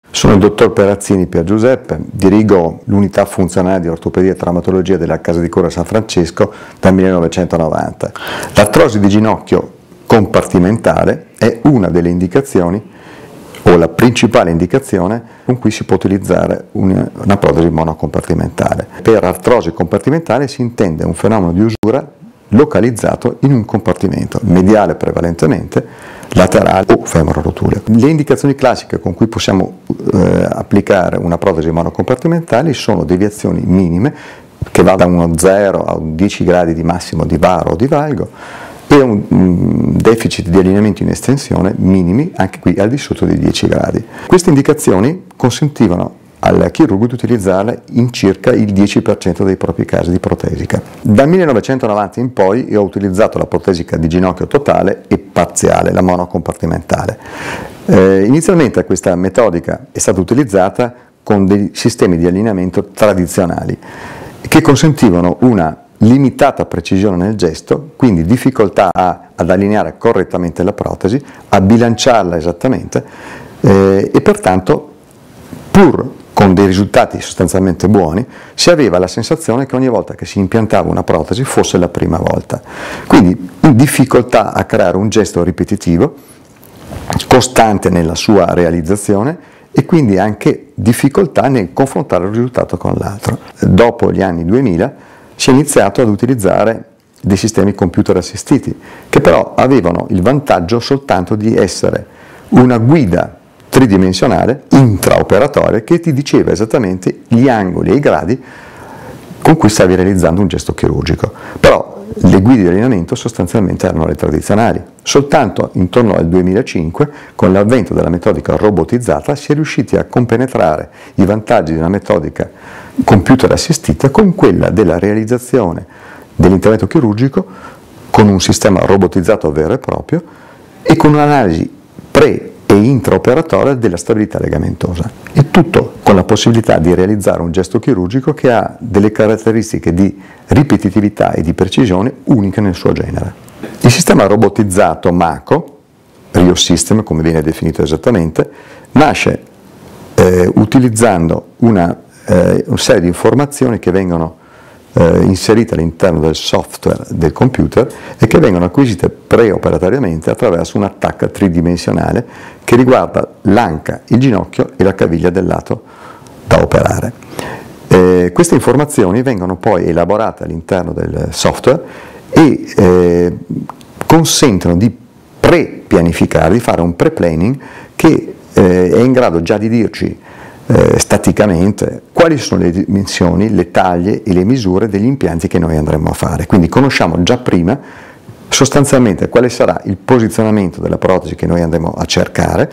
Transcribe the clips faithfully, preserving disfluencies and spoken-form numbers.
Sono il dottor Perazzini Pier Giuseppe, dirigo l'unità funzionale di ortopedia e traumatologia della Casa di Cura San Francesco dal millenovecentonovanta. L'artrosi di ginocchio compartimentale è una delle indicazioni o la principale indicazione con cui si può utilizzare una, una protesi monocompartimentale. Per artrosi compartimentale si intende un fenomeno di usura localizzato in un compartimento, mediale prevalentemente, laterale o femororotuleo. Le indicazioni classiche con cui possiamo eh, applicare una protesi monocompartimentale sono deviazioni minime, che va da uno zero a un dieci gradi di massimo di varo o di valgo, e un, un deficit di allineamento in estensione minimi, anche qui al di sotto dei dieci gradi. Queste indicazioni consentivano al chirurgo di utilizzarle in circa il dieci per cento dei propri casi di protesica. Dal millenovecentonovanta in poi io ho utilizzato la protesica di ginocchio totale e parziale, la monocompartimentale. Eh, inizialmente questa metodica è stata utilizzata con dei sistemi di allineamento tradizionali che consentivano una limitata precisione nel gesto, quindi difficoltà a, ad allineare correttamente la protesi, a bilanciarla esattamente eh, e pertanto, pur con dei risultati sostanzialmente buoni, si aveva la sensazione che ogni volta che si impiantava una protesi fosse la prima volta. Quindi difficoltà a creare un gesto ripetitivo, costante nella sua realizzazione e quindi anche difficoltà nel confrontare il risultato con l'altro. Dopo gli anni duemila si è iniziato ad utilizzare dei sistemi computer assistiti, che però avevano il vantaggio soltanto di essere una guida tridimensionale intraoperatoria che ti diceva esattamente gli angoli e i gradi con cui stavi realizzando un gesto chirurgico. Però le guide di allineamento sostanzialmente erano le tradizionali. Soltanto intorno al duemilacinque, con l'avvento della metodica robotizzata, si è riusciti a compenetrare i vantaggi di una metodica computer assistita con quella della realizzazione dell'intervento chirurgico con un sistema robotizzato vero e proprio e con un'analisi pre e intraoperatoria della stabilità legamentosa. Il tutto con la possibilità di realizzare un gesto chirurgico che ha delle caratteristiche di ripetitività e di precisione uniche nel suo genere. Il sistema robotizzato MACO, Rio System come viene definito esattamente, nasce eh, utilizzando una, eh, una serie di informazioni che vengono Eh, inserite all'interno del software del computer e che vengono acquisite preoperatoriamente attraverso un'attacca tridimensionale che riguarda l'anca, il ginocchio e la caviglia del lato da operare. Eh, queste informazioni vengono poi elaborate all'interno del software e eh, consentono di pre-pianificare, di fare un pre-planning che eh, è in grado già di dirci Eh, staticamente quali sono le dimensioni, le taglie e le misure degli impianti che noi andremo a fare. Quindi conosciamo già prima sostanzialmente quale sarà il posizionamento della protesi che noi andremo a cercare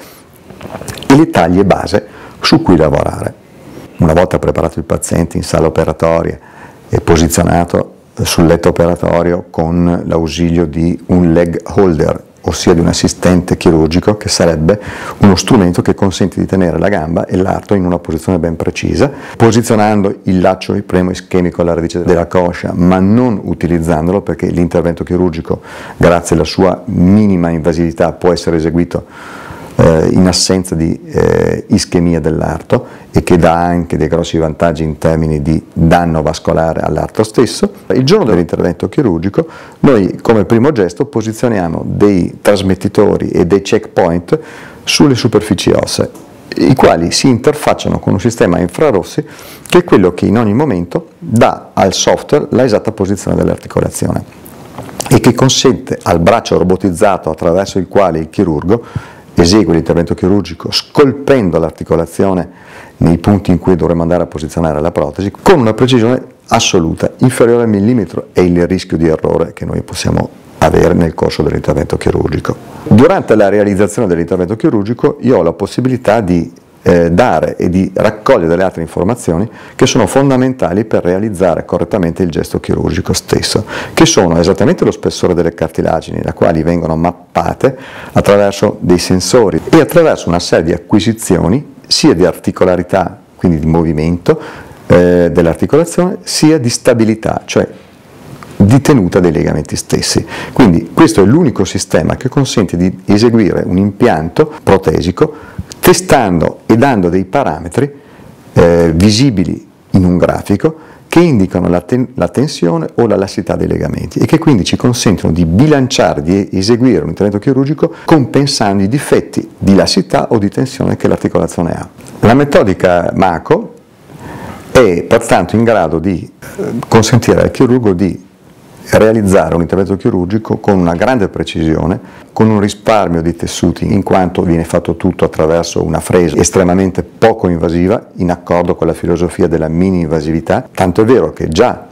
e le taglie base su cui lavorare. Una volta preparato il paziente in sala operatoria e posizionato sul letto operatorio con l'ausilio di un leg holder, ossia di un assistente chirurgico, che sarebbe uno strumento che consente di tenere la gamba e l'arto in una posizione ben precisa, posizionando il laccio ipremo ischemico alla radice della coscia, ma non utilizzandolo perché l'intervento chirurgico, grazie alla sua minima invasività, può essere eseguito eh, in assenza di eh, ischemia dell'arto e che dà anche dei grossi vantaggi in termini di danno vascolare all'arto stesso. Il giorno dell'intervento chirurgico noi come primo gesto posizioniamo dei trasmettitori e dei checkpoint sulle superfici ossee, i quali si interfacciano con un sistema infrarossi che è quello che in ogni momento dà al software la esatta posizione dell'articolazione e che consente al braccio robotizzato attraverso il quale il chirurgo esegue l'intervento chirurgico scolpendo l'articolazione nei punti in cui dovremo andare a posizionare la protesi con una precisione assoluta, inferiore al millimetro è il rischio di errore che noi possiamo avere nel corso dell'intervento chirurgico. Durante la realizzazione dell'intervento chirurgico io ho la possibilità di eh, dare e di raccogliere delle altre informazioni che sono fondamentali per realizzare correttamente il gesto chirurgico stesso, che sono esattamente lo spessore delle cartilagini, le quali vengono mappate attraverso dei sensori e attraverso una serie di acquisizioni sia di articolarità, quindi di movimento eh, dell'articolazione, sia di stabilità, cioè di tenuta dei legamenti stessi. Quindi questo è l'unico sistema che consente di eseguire un impianto protesico testando e dando dei parametri eh, visibili in un grafico che indicano la, ten la tensione o la lassità dei legamenti e che quindi ci consentono di bilanciare, di eseguire un intervento chirurgico compensando i difetti di lassità o di tensione che l'articolazione ha. La metodica Mako è pertanto in grado di consentire al chirurgo di realizzare un intervento chirurgico con una grande precisione, con un risparmio di tessuti, in quanto viene fatto tutto attraverso una fresa estremamente poco invasiva, in accordo con la filosofia della mini-invasività, tanto è vero che già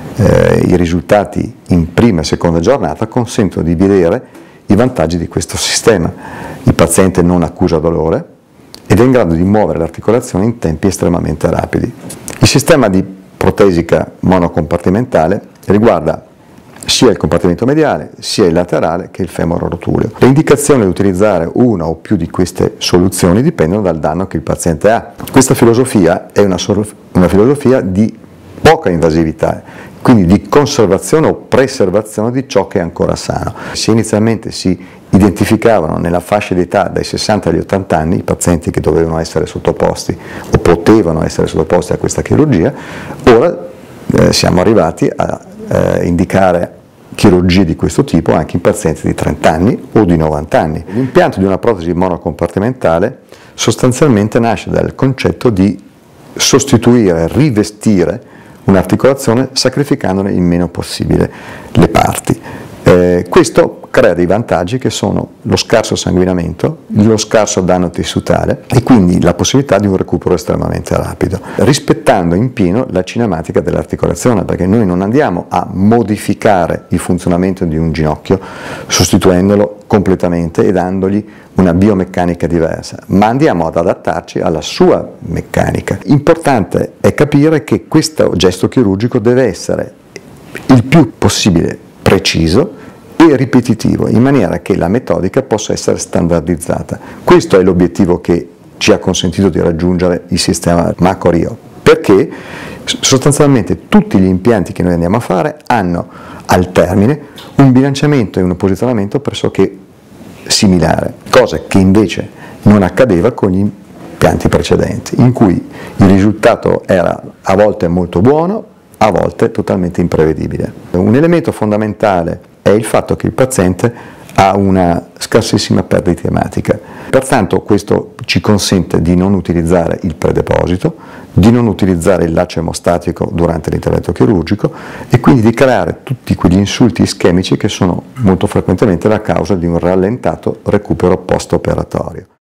eh, i risultati in prima e seconda giornata consentono di vedere i vantaggi di questo sistema. Il paziente non accusa dolore ed è in grado di muovere l'articolazione in tempi estremamente rapidi. Il sistema di protesica monocompartimentale riguarda sia il compartimento mediale, sia il laterale che il femoro rotuleo. Le indicazioni di utilizzare una o più di queste soluzioni dipendono dal danno che il paziente ha. Questa filosofia è una, una filosofia di poca invasività, quindi di conservazione o preservazione di ciò che è ancora sano. Se inizialmente si identificavano nella fascia di età dai sessanta agli ottanta anni i pazienti che dovevano essere sottoposti o potevano essere sottoposti a questa chirurgia, ora eh, siamo arrivati a eh, indicare chirurgie di questo tipo anche in pazienti di trenta anni o di novanta anni. L'impianto di una protesi monocompartimentale sostanzialmente nasce dal concetto di sostituire, rivestire un'articolazione sacrificandone il meno possibile le parti. Eh, questo crea dei vantaggi che sono lo scarso sanguinamento, lo scarso danno tessutale e quindi la possibilità di un recupero estremamente rapido, rispettando in pieno la cinematica dell'articolazione, perché noi non andiamo a modificare il funzionamento di un ginocchio sostituendolo completamente e dandogli una biomeccanica diversa, ma andiamo ad adattarci alla sua meccanica. Importante è capire che questo gesto chirurgico deve essere il più possibile preciso e ripetitivo, in maniera che la metodica possa essere standardizzata. Questo è l'obiettivo che ci ha consentito di raggiungere il sistema Mako Rio, perché sostanzialmente tutti gli impianti che noi andiamo a fare hanno al termine un bilanciamento e un posizionamento pressoché similare, cosa che invece non accadeva con gli impianti precedenti, in cui il risultato era a volte molto buono, a volte totalmente imprevedibile. Un elemento fondamentale è il fatto che il paziente ha una scarsissima perdita ematica, pertanto questo ci consente di non utilizzare il predeposito, di non utilizzare il laccio emostatico durante l'intervento chirurgico e quindi di creare tutti quegli insulti ischemici che sono molto frequentemente la causa di un rallentato recupero post-operatorio.